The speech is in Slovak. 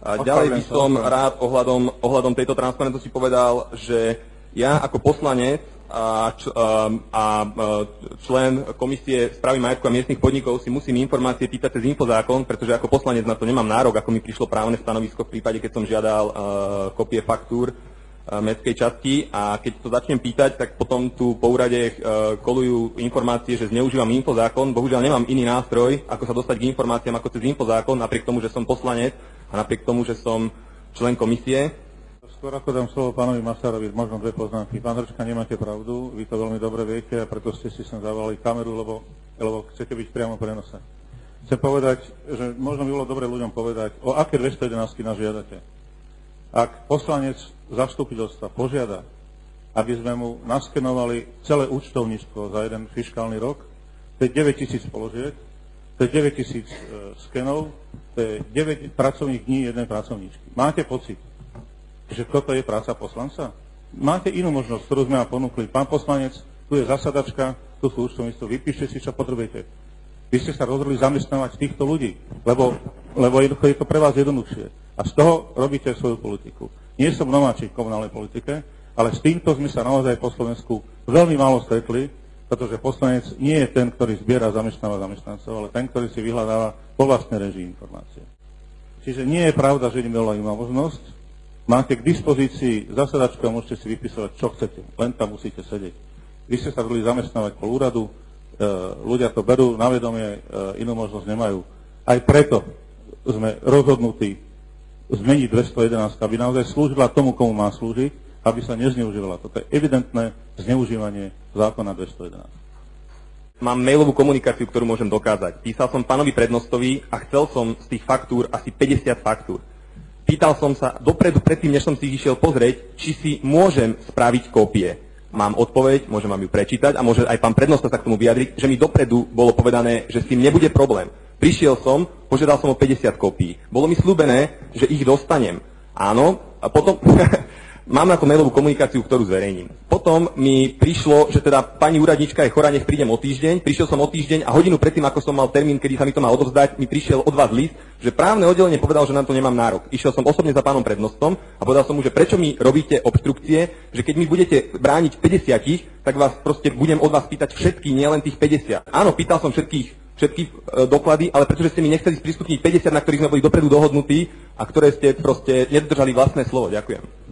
Ďalej by som rád ohľadom tejto transparentnosti povedal, že ja ako poslanec a člen Komisie správy majetku a miestnych podnikov si musím informácie pýtať cez Infozákon, pretože ako poslanec na to nemám nárok, ako mi prišlo právne stanovisko v prípade, keď som žiadal kopie faktúr mestskej časti, a keď to začnem pýtať, tak potom tu po úrade kolujú informácie, že zneužívam Infozákon. Bohužiaľ nemám iný nástroj, ako sa dostať k informáciám ako cez Infozákon, napriek tomu, že som poslanec a napriek tomu, že som člen komisie. Skôr ako dám slovo pánovi Masárovi, možno dve poznámky. Pán Hrčka, nemáte pravdu, vy to veľmi dobre viete a preto ste si sem zavolali kameru, lebo chcete byť priamo v prenose. Chcem povedať, že možno by bolo dobre ľuďom povedať, o aké 211 nás žiadate. Ak poslanec zastupiteľstva požiada, aby sme mu naskenovali celé účtovníctvo za jeden fiškálny rok, to je 9 000 položiek, to je 9 000 skenov, to je 9 pracovných dní jednej pracovníčky. Máte pocit, že toto je práca poslanca? Máte inú možnosť, ktorú sme vám ponúkli. Pán poslanec, tu je zasadačka, tu sú účtovníctvo, vypíšte si, čo potrebujete. Vy ste sa rozhodli zamestnávať týchto ľudí, lebo je to pre vás jednoduchšie. A z toho robíte svoju politiku. Nie som nováčik v komunálnej politike, ale s týmto sme sa naozaj po Slovensku veľmi málo stretli, pretože poslanec nie je ten, ktorý zbiera zamestnáva zamestnancov, ale ten, ktorý si vyhľadáva po vlastnej režii informácie. Čiže nie je pravda, že nedolajú má možnosť. Máte k dispozícii zasadačku a môžete si vypísať, čo chcete. Len tam musíte sedieť. Vy ste sa rozhodli zamestnávať pol úradu, ľudia to berú na vedomie, inú možnosť nemajú. Aj preto sme rozhodnutí zmeniť 211, aby naozaj slúžila tomu, komu má slúžiť, aby sa nezneužívala. Toto je evidentné zneužívanie zákona 211. Mám mailovú komunikáciu, ktorú môžem dokázať. Písal som pánovi prednostovi a chcel som z tých faktúr asi 50 faktúr. Pýtal som sa dopredu, predtým, než som si ich išiel pozrieť, či si môžem spraviť kópie. Mám odpoveď, môžem vám ju prečítať a môže aj pán prednosta sa k tomu vyjadriť, že mi dopredu bolo povedané, že s tým nebude problém. Prišiel som, požiadal som o 50 kópií. Bolo mi sľúbené, že ich dostanem. Áno, a potom mám na to mailovú komunikáciu, ktorú zverejním. Potom mi prišlo, že teda pani úradnička je chorá, nech prídem o týždeň. Prišiel som o týždeň a hodinu predtým, ako som mal termín, kedy sa mi to má odovzdať, mi prišiel od vás list, že právne oddelenie povedal, že na to nemám nárok. Išiel som osobne za pánom prednostom a povedal som mu, že prečo mi robíte obštrukcie, že keď mi budete brániť 50, tak vás proste budem od vás pýtať všetky, nielen tých 50. Áno, pýtal som všetky doklady, ale pretože ste mi nechceli sprístupniť 50, na ktorých sme boli dopredu dohodnutí a ktoré ste proste nedodržali vlastné slovo. Ďakujem.